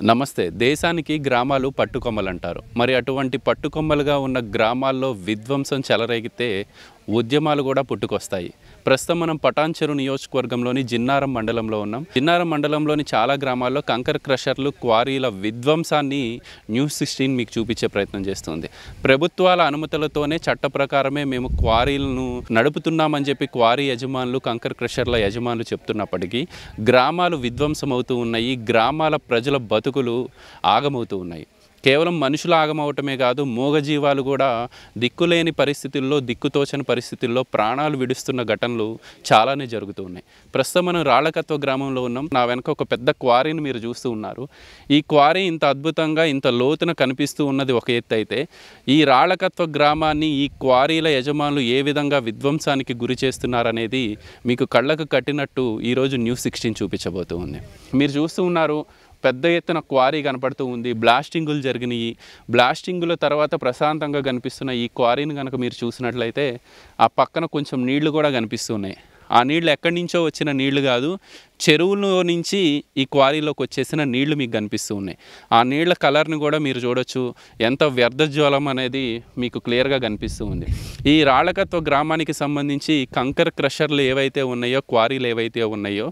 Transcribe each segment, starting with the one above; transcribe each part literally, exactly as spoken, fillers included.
నమస్తే. దేశానికి గ్రామాలు పట్టుకొమ్మలంటారు. మరి అటువంటి పట్టుకొమ్మలుగా ఉన్న గ్రామాల్లో విధ్వంసం చెలరేగితే ఉద్యమాలు కూడా పుట్టుకొస్తాయి. ప్రస్తుతం మనం పటాన్చెరు నియోజకవర్గంలోని జిన్నారం మండలంలో ఉన్నాం. జిన్నారం మండలంలోని చాలా గ్రామాల్లో కంకర్ క్రషర్లు, క్వారీల విధ్వంసాన్ని న్యూస్ సిక్స్టీన్ మీకు చూపించే ప్రయత్నం చేస్తుంది. ప్రభుత్వాల అనుమతులతోనే చట్ట ప్రకారమే మేము క్వారీలను నడుపుతున్నామని చెప్పి క్వారీ యజమానులు, కంకర్ క్రషర్ల యజమానులు చెప్తున్నప్పటికీ గ్రామాలు విధ్వంసం అవుతూ ఉన్నాయి. గ్రామాల ప్రజల బతుకులు ఆగమవుతూ ఉన్నాయి. కేవలం మనుషులు ఆగమవటమే కాదు, మూగజీవాలు కూడా దిక్కులేని పరిస్థితుల్లో, దిక్కుతోచని పరిస్థితుల్లో ప్రాణాలు విడుస్తున్న ఘటనలు చాలానే జరుగుతూ ఉన్నాయి. ప్రస్తుతం మనం రాళ్ళకత్వ గ్రామంలో ఉన్నాం. నా వెనక ఒక పెద్ద క్వారీని మీరు చూస్తూ ఉన్నారు. ఈ క్వారీ ఇంత అద్భుతంగా, ఇంత లోతున కనిపిస్తూ ఉన్నది ఒక ఎత్తు అయితే, ఈ రాళ్ళకత్వ గ్రామాన్ని ఈ క్వారీల యజమానులు ఏ విధంగా విధ్వంసానికి గురి చేస్తున్నారనేది మీకు కళ్ళకు కట్టినట్టు ఈరోజు న్యూస్ సిక్స్టీన్ చూపించబోతూ ఉంది. మీరు చూస్తూ ఉన్నారు, పెద్ద ఎత్తున క్వారీ కనపడుతూ ఉంది. బ్లాస్టింగులు జరిగినాయి. బ్లాస్టింగుల తర్వాత ప్రశాంతంగా కనిపిస్తున్న ఈ క్వారీని కనుక మీరు చూసినట్లయితే ఆ పక్కన కొంచెం నీళ్లు కూడా కనిపిస్తున్నాయి. ఆ నీళ్ళు ఎక్కడి నుంచో వచ్చిన నీళ్లు కాదు, చెరువులో నుంచి ఈ క్వారీలోకి వచ్చేసిన నీళ్లు మీకు కనిపిస్తూ ఉన్నాయి. ఆ నీళ్ల కలర్ని కూడా మీరు చూడొచ్చు. ఎంత వ్యర్థజ్వలం అనేది మీకు క్లియర్గా కనిపిస్తూ ఉంది. ఈ రాళ్ళకత్వ గ్రామానికి సంబంధించి కంకర్ క్రషర్లు ఏవైతే ఉన్నాయో, క్వారీలు ఏవైతే ఉన్నాయో,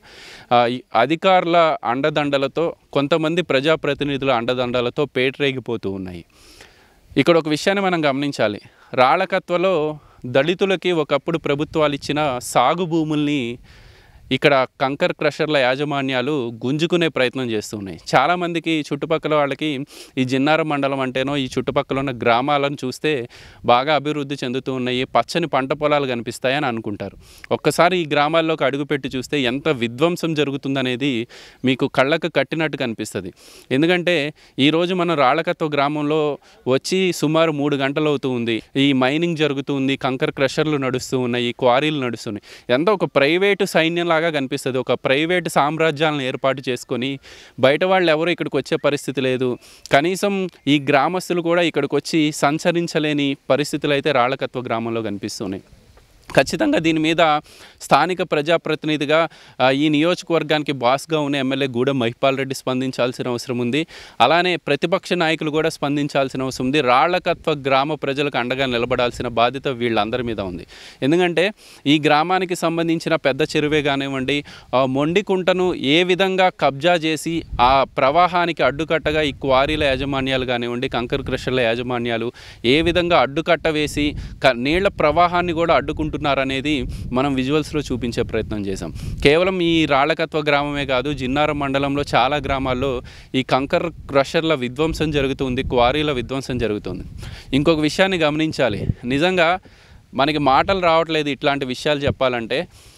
అధికారుల అండదండలతో, కొంతమంది ప్రజాప్రతినిధుల అండదండలతో పేటరేగిపోతూ ఉన్నాయి. ఇక్కడ ఒక విషయాన్ని మనం గమనించాలి. రాళ్ళకత్వలో దళితులకి ఒకప్పుడు ప్రభుత్వాలు ఇచ్చిన సాగు భూముల్ని ఇక్కడ కంకర్ క్రషర్ల యాజమాన్యాలు గుంజుకునే ప్రయత్నం చేస్తున్నాయి. చాలామందికి చుట్టుపక్కల వాళ్ళకి ఈ జిన్నారం మండలం అంటేనో, ఈ చుట్టుపక్కల ఉన్న గ్రామాలను చూస్తే బాగా అభివృద్ధి చెందుతూ ఉన్నాయి, పచ్చని పంట పొలాలు కనిపిస్తాయని అనుకుంటారు. ఒక్కసారి ఈ గ్రామాల్లోకి అడుగుపెట్టి చూస్తే ఎంత విధ్వంసం జరుగుతుందనేది మీకు కళ్ళకు కట్టినట్టు కనిపిస్తుంది. ఎందుకంటే ఈరోజు మనం రాళ్ళకత్వ గ్రామంలో వచ్చి సుమారు మూడు గంటలు అవుతూ ఉంది. ఈ మైనింగ్ జరుగుతూ ఉంది, కంకర్ క్రషర్లు నడుస్తూ ఉన్నాయి, క్వారీలు నడుస్తున్నాయి. ఎంత ఒక ప్రైవేటు సైన్యం లాగా కనిపిస్తుంది. ఒక ప్రైవేట్ సామ్రాజ్యాలను ఏర్పాటు చేసుకొని బయట వాళ్ళు ఎవరు ఇక్కడికి వచ్చే పరిస్థితి లేదు. కనీసం ఈ గ్రామస్తులు కూడా ఇక్కడికి వచ్చి సంచరించలేని పరిస్థితులు అయితే రాళ్ళకత్వ గ్రామంలో కనిపిస్తున్నాయి. ఖచ్చితంగా దీని మీద స్థానిక ప్రజాప్రతినిధిగా, ఈ నియోజకవర్గానికి బాస్గా ఉన్న ఎమ్మెల్యే గూడెం మహిపాల్ రెడ్డి స్పందించాల్సిన అవసరం ఉంది. అలానే ప్రతిపక్ష నాయకులు కూడా స్పందించాల్సిన అవసరం ఉంది. రాళ్ళకత్వ గ్రామ ప్రజలకు అండగా నిలబడాల్సిన బాధ్యత వీళ్ళందరి మీద ఉంది. ఎందుకంటే ఈ గ్రామానికి సంబంధించిన పెద్ద చెరువే కానివ్వండి, మొండికుంటను ఏ విధంగా కబ్జా చేసి ఆ ప్రవాహానికి అడ్డుకట్టగా ఈ క్వారీల యాజమాన్యాలు కానివ్వండి, కంకర్ క్రషర్ల యాజమాన్యాలు ఏ విధంగా అడ్డుకట్ట వేసి నీళ్ల ప్రవాహాన్ని కూడా అడ్డుకుంటున్నారు అనేది మనం విజువల్స్లో చూపించే ప్రయత్నం చేసాం. కేవలం ఈ రాళ్ళకత్వ గ్రామమే కాదు, జిన్నారం మండలంలో చాలా గ్రామాల్లో ఈ కంకర్ క్రషర్ల విధ్వంసం జరుగుతుంది, క్వారీల విధ్వంసం జరుగుతుంది. ఇంకొక విషయాన్ని గమనించాలి. నిజంగా మనకి మాటలు రావట్లేదు ఇట్లాంటి విషయాలు చెప్పాలంటే.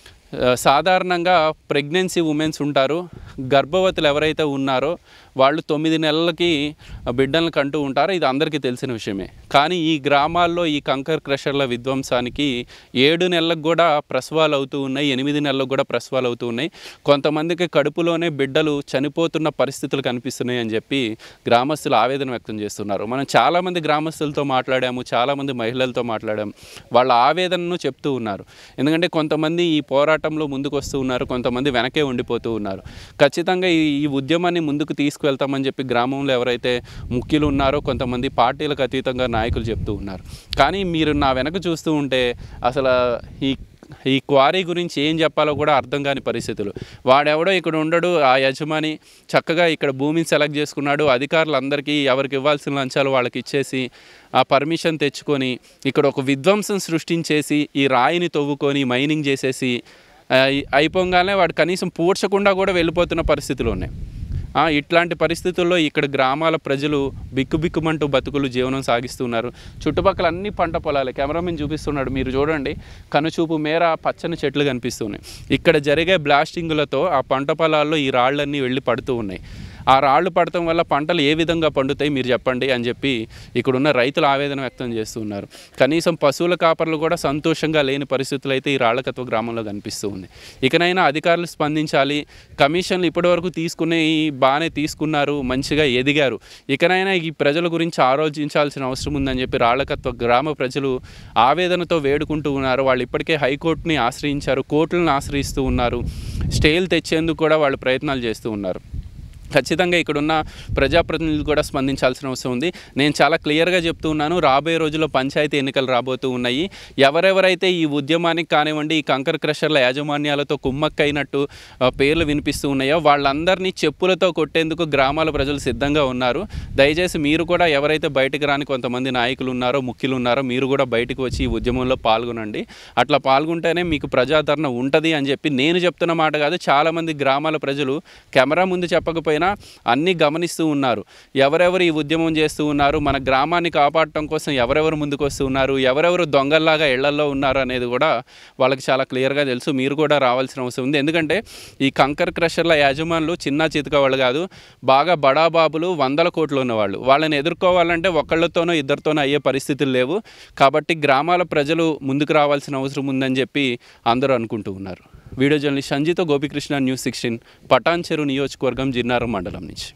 సాధారణంగా ప్రెగ్నెన్సీ ఉమెన్స్ ఉంటారు, గర్భవతులు ఎవరైతే ఉన్నారో వాళ్ళు తొమ్మిది నెలలకి బిడ్డలను కంటూ ఉంటారు. ఇది అందరికీ తెలిసిన విషయమే. కానీ ఈ గ్రామాల్లో ఈ కంకర్ క్రషర్ల విధ్వంసానికి ఏడు నెలలకు కూడా ప్రసవాలు అవుతూ ఉన్నాయి, ఎనిమిది నెలలకు కూడా ప్రసవాలు అవుతూ ఉన్నాయి. కొంతమందికి కడుపులోనే బిడ్డలు చనిపోతున్న పరిస్థితులు కనిపిస్తున్నాయి అని చెప్పి గ్రామస్తులు ఆవేదన వ్యక్తం చేస్తున్నారు. మనం చాలామంది గ్రామస్తులతో మాట్లాడాము, చాలామంది మహిళలతో మాట్లాడాము. వాళ్ళ ఆవేదనను చెప్తూ ఉన్నారు. ఎందుకంటే కొంతమంది ఈ పోరాటంలో ముందుకు వస్తూ ఉన్నారు, కొంతమంది వెనకే ఉండిపోతూ ఉన్నారు. ఖచ్చితంగా ఈ ఈ ఉద్యమాన్ని ముందుకు తీసుకువెళ్తామని చెప్పి గ్రామంలో ఎవరైతే ముఖ్యులు ఉన్నారో, కొంతమంది పార్టీలకు అతీతంగా నాయకులు చెప్తూ ఉన్నారు. కానీ మీరు నా వెనక చూస్తూ ఉంటే అసలు ఈ ఈ క్వారీ గురించి ఏం చెప్పాలో కూడా అర్థం కాని పరిస్థితులు. వాడెవడో ఇక్కడ ఉండడు, ఆ యజమాని చక్కగా ఇక్కడ భూమిని సెలెక్ట్ చేసుకున్నాడు. అధికారులందరికీ ఎవరికి ఇవ్వాల్సిన లంచాలు వాళ్ళకి ఇచ్చేసి ఆ పర్మిషన్ తెచ్చుకొని ఇక్కడ ఒక విధ్వంసం సృష్టించేసి ఈ రాయిని తవ్వుకొని మైనింగ్ చేసేసి అయిపోగానే వాడు కనీసం పూడ్చకుండా కూడా వెళ్ళిపోతున్న పరిస్థితులు ఉన్నాయి. ఇట్లాంటి పరిస్థితుల్లో ఇక్కడ గ్రామాల ప్రజలు బిక్కుబిక్కుమంటూ బతుకులు జీవనం సాగిస్తున్నారు. చుట్టుపక్కల అన్ని పంట పొలాలే. కెమెరామెన్ చూపిస్తున్నాడు, మీరు చూడండి, కనుచూపు మేర పచ్చని చెట్లు కనిపిస్తున్నాయి. ఇక్కడ జరిగే బ్లాస్టింగులతో ఆ పంట పొలాల్లో ఈ రాళ్ళన్నీ వెళ్ళి పడుతూ ఉన్నాయి. ఆ రాళ్ళు పడటం వల్ల పంటలు ఏ విధంగా పండుతాయి మీరు చెప్పండి అని చెప్పి ఇక్కడున్న రైతులు ఆవేదన వ్యక్తం చేస్తున్నారు. కనీసం పశువుల కాపర్లు కూడా సంతోషంగా లేని పరిస్థితులు అయితే ఈ రాళ్ళకత్వ గ్రామంలో కనిపిస్తూ ఉంది. ఇకనైనా అధికారులు స్పందించాలి. కమిషన్లు ఇప్పటివరకు తీసుకునే బాగానే తీసుకున్నారు, మంచిగా ఎదిగారు. ఇకనైనా ఈ ప్రజల గురించి ఆలోచించాల్సిన అవసరం ఉందని చెప్పి రాళ్ళకత్వ గ్రామ ప్రజలు ఆవేదనతో వేడుకుంటూ ఉన్నారు. వాళ్ళు ఇప్పటికే హైకోర్టుని ఆశ్రయించారు, కోర్టులను ఆశ్రయిస్తూ ఉన్నారు, స్టేలు తెచ్చేందుకు కూడా వాళ్ళు ప్రయత్నాలు చేస్తూ ఉన్నారు. ఖచ్చితంగా ఇక్కడున్న ప్రజాప్రతినిధులు కూడా స్పందించాల్సిన అవసరం ఉంది. నేను చాలా క్లియర్గా చెప్తూ ఉన్నాను, రాబోయే రోజుల్లో పంచాయతీ ఎన్నికలు రాబోతూ ఉన్నాయి. ఎవరెవరైతే ఈ ఉద్యమానికి కానివ్వండి, ఈ కంకర్ క్రషర్ల యాజమాన్యాలతో కుమ్మక్కైనట్టు పేర్లు వినిపిస్తూ ఉన్నాయో వాళ్ళందరినీ చెప్పులతో కొట్టేందుకు గ్రామాల ప్రజలు సిద్ధంగా ఉన్నారు. దయచేసి మీరు కూడా ఎవరైతే బయటకు రాని కొంతమంది నాయకులు ఉన్నారో, ముఖ్యులు ఉన్నారో మీరు కూడా బయటకు వచ్చి ఈ ఉద్యమంలో పాల్గొనండి. అట్లా పాల్గొంటేనే మీకు ప్రజాదరణ ఉంటుంది అని చెప్పి నేను చెప్తున్న మాట కాదు, చాలామంది గ్రామాల ప్రజలు కెమెరా ముందు చెప్పకపోయినా అన్నీ గమనిస్తూ ఉన్నారు. ఎవరెవరు ఈ ఉద్యమం చేస్తూ ఉన్నారు, మన గ్రామాన్ని కాపాడటం కోసం ఎవరెవరు ముందుకు వస్తూ ఉన్నారు, ఎవరెవరు దొంగల్లాగా ఇళ్లల్లో ఉన్నారు అనేది కూడా వాళ్ళకి చాలా క్లియర్గా తెలుసు. మీరు కూడా రావాల్సిన అవసరం ఉంది. ఎందుకంటే ఈ కంకర్ క్రషర్ల యాజమానులు చిన్న చితక వాళ్ళు కాదు, బాగా బడాబాబులు, వందల కోట్లు ఉన్నవాళ్ళు. వాళ్ళని ఎదుర్కోవాలంటే ఒకళ్ళతోనో ఇద్దరితోనో అయ్యే పరిస్థితులు లేవు. కాబట్టి గ్రామాల ప్రజలు ముందుకు రావాల్సిన అవసరం ఉందని చెప్పి అందరూ అనుకుంటూ ఉన్నారు. వీడియో జర్నలిస్ట్ సంజీతో గోపికృష్ణ, న్యూస్ సిక్స్టీన్, పటాన్చెరు నియోజకవర్గం, జిన్నారం మండలం నుంచి.